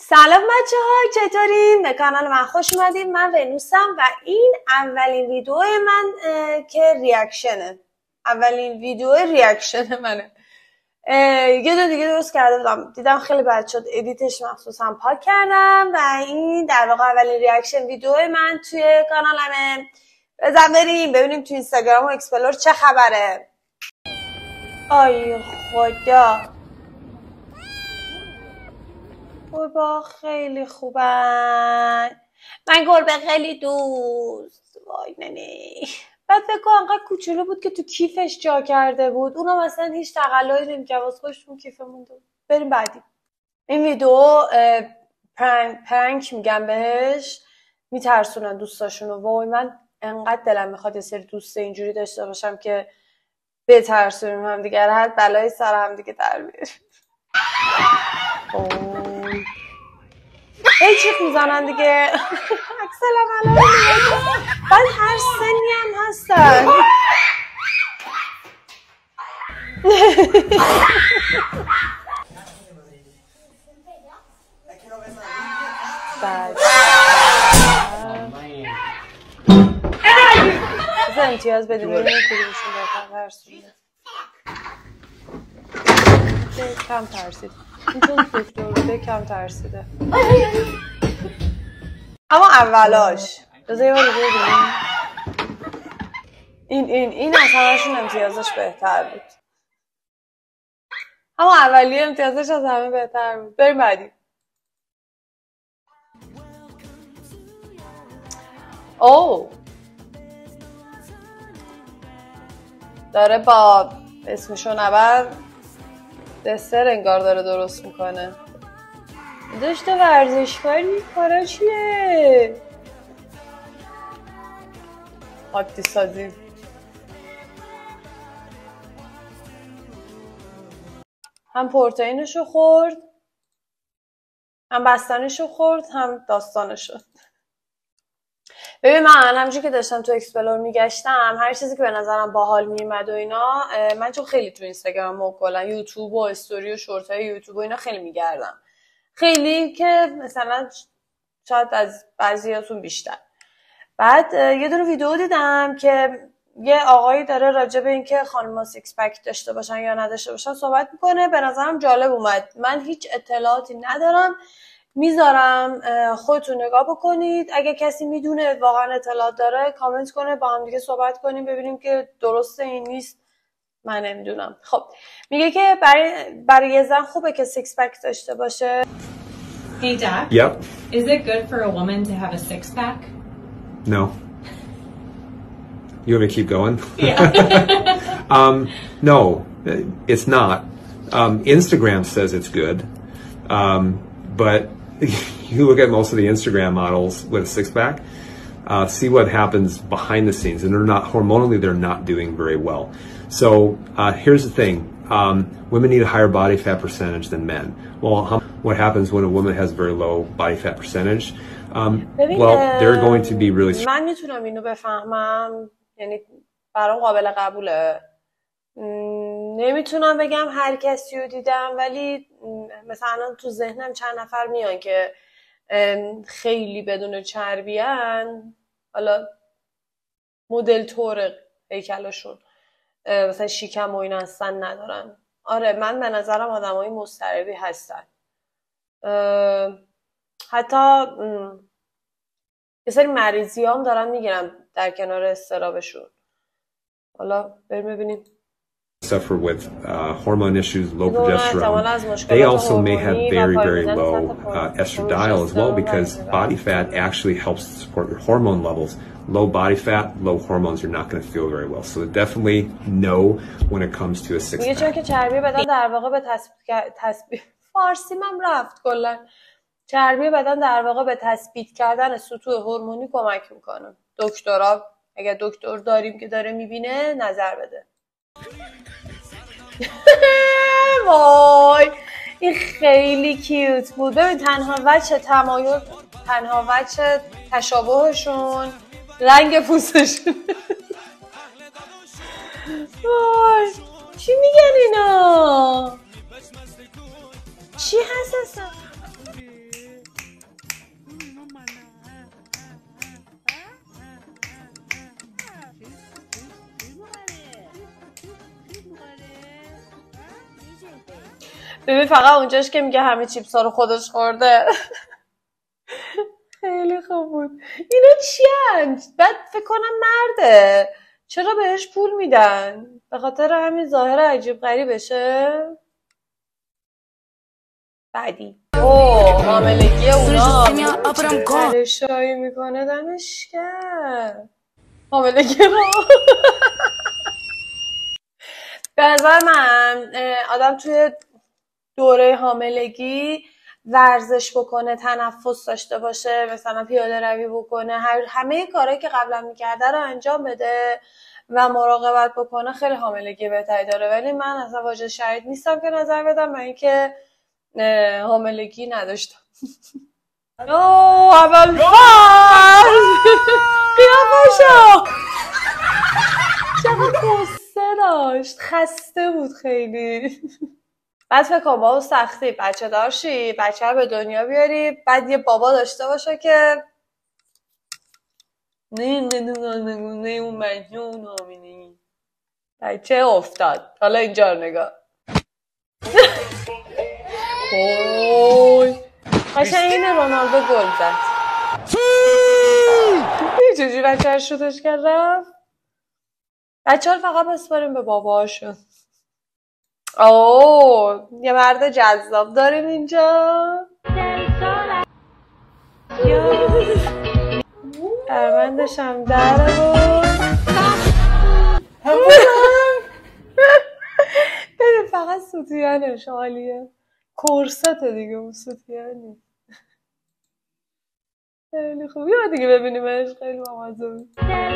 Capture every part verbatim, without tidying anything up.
سلام بچه ها، چطورین؟ به کانال من خوش اومدین. من ونوسم و این اولین ویدیو من که ریاکشنه اولین ویدیو ریاکشن منه. یه دو دیگه درست کرده بودم، دیدم خیلی بد شد، ادیتش مخصوصا پاک کردم و این در واقع اولین ریاکشن ویدیو من توی کانالمه. بزن بریم ببینیم توی اینستاگرام و اکسپلور چه خبره. آی خدا، گربه خیلی خوبن. من گربه خیلی دوست. وای ننی. بعد فکر کنم انقدر کوچولو بود که تو کیفش جا کرده بود، اونم اصلا هیچ تقلایی نمی‌کرد، واسه خودش تو کیف مونده. بریم بعدی. این ویدیو پرنک پرنک میگم بهش، میترسونن دوستاشونو. وای من انقدر دلم میخواد یه سری دوست اینجوری داشته باشم که بترسونیم هم دیگه، هر بلایی سر هم دیگه در بیاریم. هی چیخ میزنن دیگه. اکسلم الان بعد هر سنی هم هستن. بعد بذار امتیاز بدیم ببینیم کدومشون بهتر ترسونده. کم ترسید، این چون دکتر بوده کم ترسیده. اما اولاش بذار یه بار دیگه ببینیم. این این این از همه‌شون امتیازش بهتر بود. اما اولیه امتیازش از همه بهتر بود. بریم بعدی. اوه داره با اسمشو نبر دسر انگار داره درست میکنه. داشته ورزشکاری، کارا چیه؟ حادی سازی. هم پروتئینشو خورد، هم بستنشو خورد، هم داستانشو. ببین من همونجوری که داشتم تو اکسپلور میگشتم، هر چیزی که به نظرم باحال میومد و اینا، من چون خیلی تو اینستاگرام و کلا یوتیوب و استوری و شورت های یوتیوب و اینا خیلی میگردم، خیلی که مثلا شاید از بعضیاتون بیشتر. بعد یه دونه ویدیو دیدم که یه آقایی داره راجع به اینکه خانم‌ها سیکس پک داشته باشن یا نداشته باشن صحبت میکنه. به نظرم جالب اومد. من هیچ اطلاعاتی ندارم، میذارم خودتون نگاه بکنید. اگه کسی میدونه واقعا اطلاعات داره کامنت کنه، با هم دیگه صحبت کنیم ببینیم که درسته این نیست. من نمیدونم. خب میگه که برای برای یه زن خوبه که سیکس پک داشته باشه. Hey Doc. Yep. Is it good for a woman to have a six pack? No. You want me to keep going? Yeah. um, no, it's not. Um, Instagram says it's good, um, but you look at most of the Instagram models with a six-pack, uh, see what happens behind the scenes, and they're not hormonally, they're not doing very well. So uh, here's the thing: um, women need a higher body fat percentage than men. Well, how, what happens when a woman has very low body fat percentage? Um, well, they're going to be really. من میتونم اینو بفهمم، یعنی برام قابل قبوله. نمیتونم بگم هر کسی رو دیدم، ولی مثلا تو ذهنم چند نفر میان که خیلی بدون چربیان، حالا مدل طور هیکلشون مثلا شیکم و اینا هستن ندارن. آره من به نظرم آدمای مضطربی هستن. حتی یه سری مریضی هم دارن میگیرن در کنار استرابشون. حالا بریم ببینیم. Suffer with uh, hormone issues, low progesterone. They also may have very, very low uh, estradiol as well, because body fat actually helps to support your hormone levels. Low body fat, low hormones, you're not going to feel very well. So definitely no when it comes to a six pack. چون که چربی بدن در واقع به تثبیت تثبیت فارسی من رفت کلا. چربی بدن در واقع به تثبیت کردن سطوح هورمونی کمک میکنه. دکترا اگه دکتر داریم که داره میبینه نظر بده. وای این خیلی کیوت بود. ببین تنها وجه تمایز، تنها وجه تشابهشون رنگ پوستشون. وای چی میگن اینا؟ چی هست اصلا؟ ببین فقط اونجاش که میگه همه چیپسا رو خودش خورده. خیلی خوب بود. اینا چی هست؟ بعد فکر کنم مرده، چرا بهش پول میدن؟ به خاطر همین ظاهر عجیب غریبشه. بعدی اوه حاملگی اونا پرشایی میکنه دمش کرد. حاملگی رو به نظر من آدم توی دوره حاملگی ورزش بکنه، تنفس داشته باشه، مثلا پیاده روی بکنه، هر همه کارهایی که قبلا میکرده رو انجام بده و مراقبت بکنه، خیلی حاملگی بهتری داره. ولی من اصلا واجد شرایط نیستم که نظر بدم، من اینکه حاملگی نداشتم. اوه اول فصل قیافشو چقدر قصه داشت، خسته بود خیلی. بعد فکر کنم با اون سختی بچه داشتی، بچه رو به دنیا بیاری، بعد یه بابا داشته باشه که نه نه نه نه نه اون مجنون آمینی بچه افتاد. حالا اینجا رو نگاه. اوی قشنگ اینه رونالدو گل زد. یه چجوری بچه رو شوتش کرد رفت. بچه ها فقط بسپاریم به باباشون. اوه یه مرد جذاب داریم اینجا. ارمندش هم داره بود. ببین فقط سوتیانش عالیه، کرست دیگه اون سوتیانی. خیلی خوب. یا دیگه ببینیمش، خیلی بامزه بود.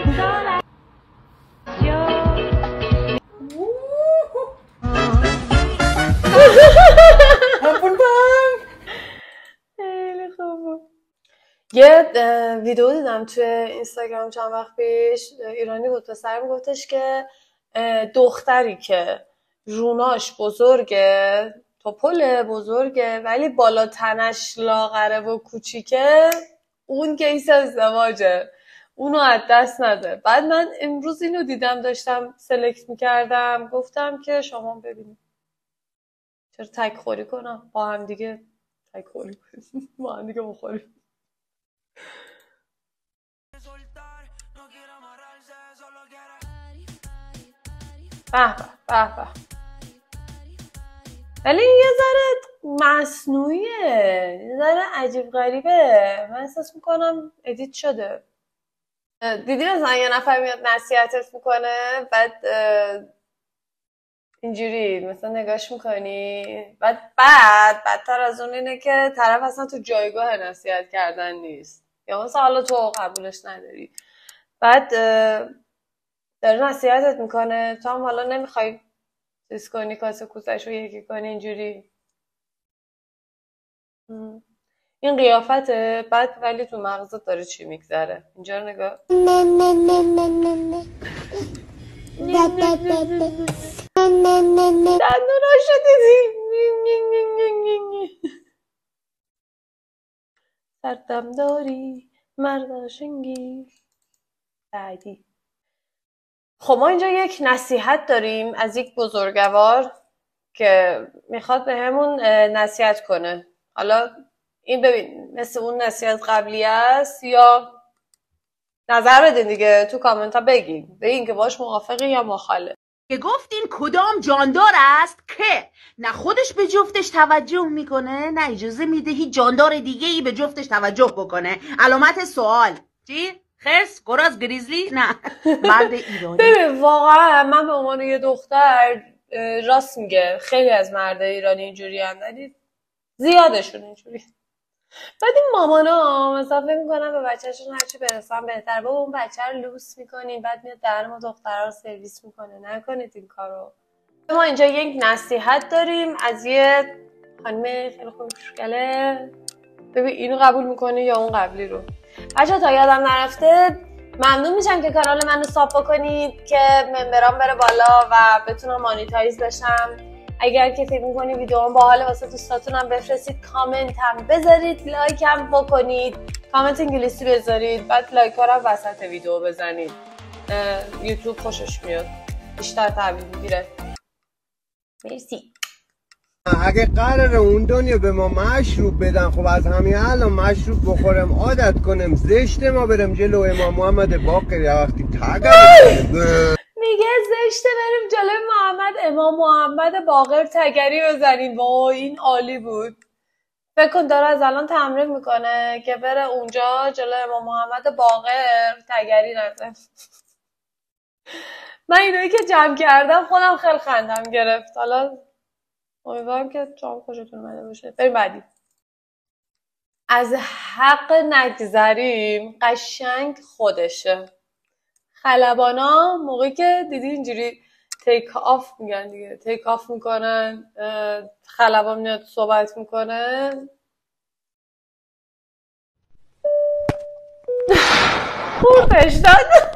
خیلی خوب بود. یه ویدیو دیدم توی اینستاگرام چند وقت پیش، ایرانی بود، پسر میگفتش که دختری که روناش بزرگه، توپل بزرگه ولی بالا تنش لاغره و کوچیکه، اون کیس ازدواجه، اونو از دست نده. بعد من امروز اینو دیدم، داشتم سلکت میکردم، گفتم که شما ببینید چرا تک خوری کنم، با هم دیگه تک خوری کنیم، با هم دیگه بخوریم. به به به به. ولی این یه ذره مصنوعیه، یه ذره عجیب غریبه. من احساس میکنم ادیت شده. دیدی مثلا یه نفر میاد نصیحتت میکنه، بعد اینجوری مثلا نگاش میکنی، بعد بعد بدتر از اون اینه که طرف اصلا تو جایگاه نصیحت کردن نیست، یا مثلا حالا تو قبولش نداری، بعد داره نصیحتت میکنه، تو هم حالا نمیخوای چیز کنی، کاسه کوسش رو یکی کنی، اینجوری. این قیافته، بعد ولی تو مغزت داره چی میگذره. اینجا رو نگاه. دندوناشو دیدی؟ سردم داری مرداشنگی. بعدی خب ما اینجا یک نصیحت داریم از یک بزرگوار که میخواد به همون نصیحت کنه. حالا این ببین مثل اون نصیحت قبلی است یا نظر بدین دیگه، تو کامنت ها بگین بگین که باش موافقی یا مخالف. که گفتین کدام جاندار است که نه خودش به جفتش توجه میکنه نه اجازه میده هیچ جاندار دیگه ای به جفتش توجه بکنه. علامت سوال. چی؟ خرس؟ گراز؟ گریزلی؟ نه مرد ایرانی. ببین واقعا من به عنوان یه دختر راست میگه، خیلی از مرد ایرانی اینجوری هم، ولی زیادشون اینجوری. بعد این مامانا مثلا فکر میکنن به بچه‌شون هرچی برسن بهتر، بابا اون بچه رو لوس میکنین بعد میاد در ما دخترها رو سرویس میکنه. نکنید این کارو. ما اینجا یک نصیحت داریم از یه خانم خیلی خوشگله. ببین اینو قبول میکنی یا اون قبلی رو. بچه تا یادم نرفته ممنون میشم که کانال منو ساب بکنید که ممبرام بره بالا و بتونم مانیتایز بشم. اگر که فکر میکنید ویدیوام باحاله واسه دوستاتونم بفرستید، کامنت هم بذارید، لایک هم بکنید، کامنت انگلیسی بذارید، بعد لایک ها رو وسط ویدیو بزنید. یوتیوب خوشش میاد، بیشتر تحویل میگیره. مرسی. اگه قراره اون دنیا به ما مشروب بدن، خب از همین الان مشروب بخورم عادت کنم زشت ما برم جلو امام محمد باقر یا وقتی تگم میگه زشته بریم جلوی محمد امام محمد باقر تگری بزنیم. وای این عالی بود. فکر کن داره از الان تمرین میکنه که بره اونجا جلوی امام محمد باقر تگری نزن. من اینایی که جمع کردم خودم خیلی خندم گرفت. حالا امیدوارم که شما خوشتون اومده باشه. بریم بعدی. از حق نگذریم قشنگ خودشه. خلبانا موقعی که دیدی اینجوری تیک آف میگن دیگه، تیک آف میکنن، خلبان میاد صحبت میکنه. خوردش داد.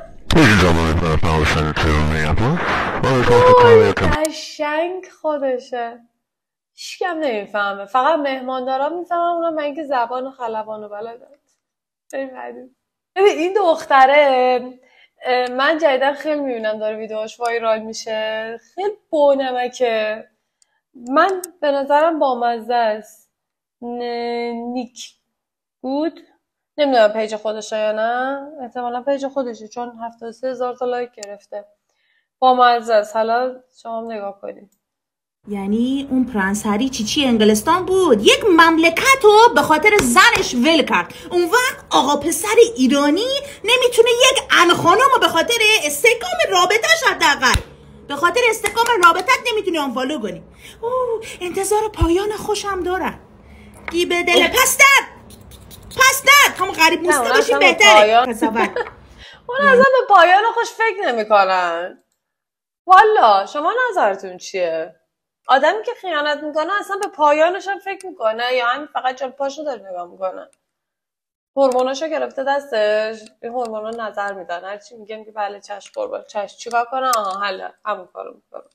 قشنگ خودشه. هیچ کم نمیفهمه، فقط مهماندارا میفهمن، اونم من اینکه زبان خلبانو بلدن. ببین این دختره من جدیدن خیلی میبینم داره ویدیوهاش وایرال میشه، خیلی بانمکه. من به نظرم بامزه است. نیک گود، نمیدونم پیج خودشه یا نه، احتمالا پیج خودشه چون هفتاد و سه هزار تا لایک گرفته. بامزه است. حالا شما هم نگاه کنید. یعنی اون پرنس هری چیچی انگلستان بود، یک مملکت رو به خاطر زنش ول کرد. اون وقت آقا پسر ایرانی نمیتونه یک ان خانم رو به خاطر استحکام رابطه‌ش، حداقل به خاطر استحکام رابطت نمیتونی آنفالو کنی. اوه انتظار پایان خوشم دارن. گی به دل پستر پستر هم غریب موسته باشی بهتره. اون اصلا به پایان خوش فکر نمیکنن. والا شما نظرتون چیه؟ آدمی که خیانت میکنه اصلا به پایانش هم فکر میکنه یا هم فقط جل پاشو داره نگاه میکنه؟ هورموناشو گرفته دستش، این هورمونا نظر میدن، هرچی میگم که بله چشم قربان چشم، چیکار کنه؟ آها حله همون کارو میکنه.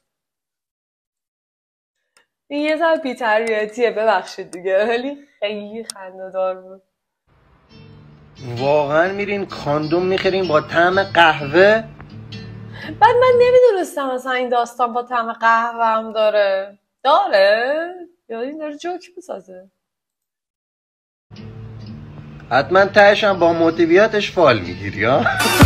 این یه ذره بی‌تربیتیه ببخشید دیگه، ولی خیلی خنده‌دار بود. واقعا میرین کاندوم میخرین با طعم قهوه؟ بعد من نمیدونستم مثلا این داستان با طعم قهوه هم داره. داره؟ یا این داره جوک بسازه؟ حتما تهش هم با موتیویاتش فال میگیری ها؟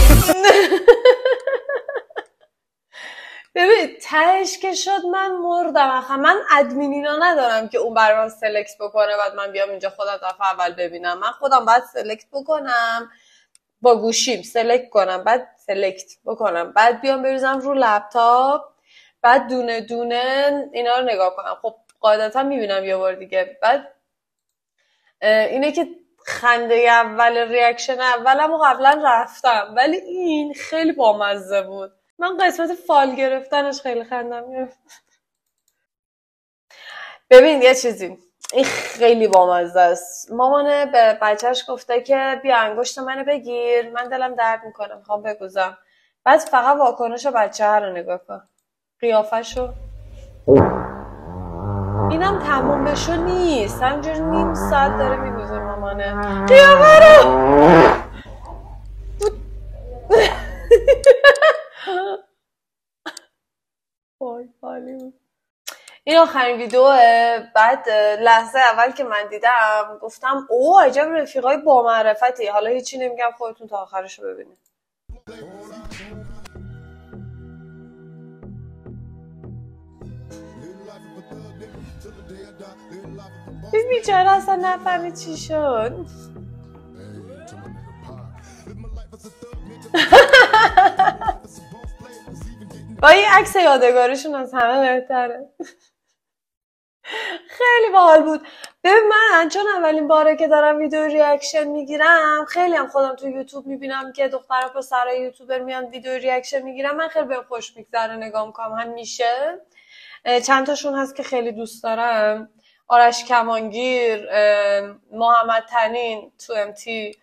ببین تهش که شد من مردم. آخه من ادمینینا ندارم که اون برای من سلکت بکنه بعد من بیام اینجا خودم دفعه اول ببینم. من خودم باید سلکت بکنم با گوشیم، سلکت کنم، بعد سلکت بکنم، بعد بیام بریزم رو لپتاپ، بعد دونه دونه اینا رو نگاه کنم. خب قاعدتا میبینم یه بار دیگه. بعد اینه که خنده اول، ریاکشن اولم و قبلا رفتم، ولی این خیلی بامزه بود. من قسمت فال گرفتنش خیلی خندم گرفت. ببین یه چیزی، این خیلی بامزه است. مامانه به بچهش گفته که بیا انگشت منو بگیر، من دلم درد میکنه میخوام بگوزم. بعد فقط واکنش بچه ها رو نگاه کن، قیافشو. اینم تموم بشو نیست، همجور نیم ساعت داره میگوزه مامانه قیافه رو. وای حالی بود. این آخرین ویدیوه. بعد لحظه اول که من دیدم گفتم اوه عجب رفیقای با معرفتی. حالا هیچی نمیگم، خودتون تا آخرش رو ببینید. این بیچاره اصلا نفهمید چی شد. با این عکس یادگاریشون از همه بهتره. خیلی باحال بود. ببین من چون اولین باره که دارم ویدیو ریاکشن میگیرم، خیلی هم خودم تو یوتیوب میبینم که دخترها پسرای یوتیوبر میان ویدیو ریاکشن میگیرم، من خیلی بهم خوش میگذره نگاه میکنم. همیشه چند تاشون هست که خیلی دوست دارم. آرش کمانگیر، محمد تنین تو ام تی،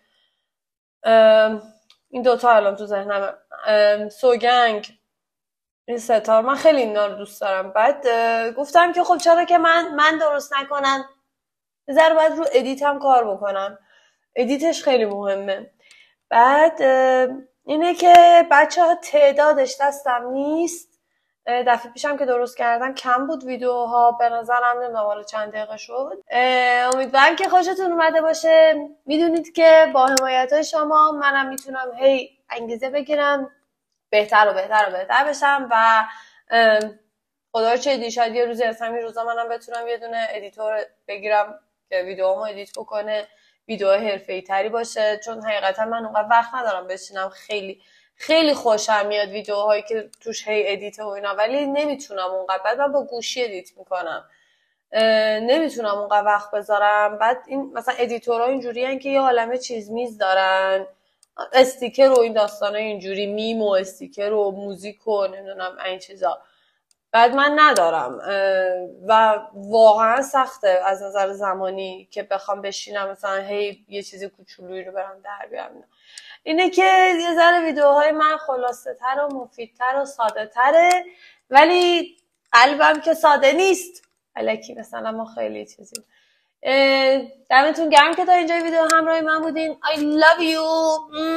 این دوتا الان تو ذهنمه، سوگنگ، این ستار، من خیلی اینا رو دوست دارم. بعد گفتم که خب چرا که من من درست نکنم، ذره باید رو ادیت هم کار بکنم، ادیتش خیلی مهمه. بعد اینه که بچه ها تعدادش دستم نیست، دفعه پیشم که درست کردم کم بود ویدیوها، به نظرم نمیدونم حالا چند دقیقه شد. امیدوارم که خوشتون اومده باشه. میدونید که با حمایت شما منم میتونم هی انگیزه بگیرم بهتر و بهتر و بهتر بشم و خدا رو چه دی شاید یه روزی از همین روزا منم بتونم یه دونه ادیتور بگیرم که ویدیوهامو ادیت بکنه، ویدیو حرفه‌ای تری باشه، چون حقیقتا من اونقدر وقت ندارم بشینم. خیلی خیلی خوشم میاد ویدیوهایی که توش هی ادیت و اینا، ولی نمیتونم اونقدر. بعد من با گوشی ادیت میکنم، نمیتونم اونقدر وقت بذارم. بعد این مثلا ادیتورها اینجوری هن که یه عالمه چیز میز دارن، استیکر و این داستانا اینجوری، میم و استیکر و موزیک و نمیدونم این چیزا. بعد من ندارم و واقعا سخته از نظر زمانی که بخوام بشینم مثلا هی یه چیز کوچولویی رو برام در بیارم. اینه که یه ذره ویدیوهای من خلاصه تر و مفیدتر و ساده تره، ولی قلبم که ساده نیست الکی مثلا ما خیلی چیزی. دمتون گرم که تا اینجای ویدیو همراه من بودین. I love you.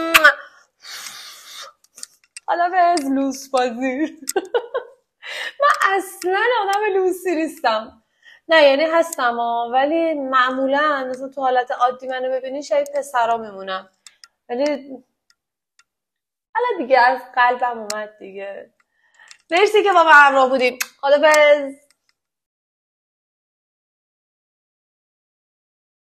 حالا به از لوس بازی. من اصلا آدم لوسی نیستم، نه یعنی هستم ها، ولی معمولا مثلا تو حالت عادی منو ببینی شاید پسرا میمونم، ولی حالا دیگه از قلبم اومد دیگه. مرسی که با من همراه بودیم. خدافظ.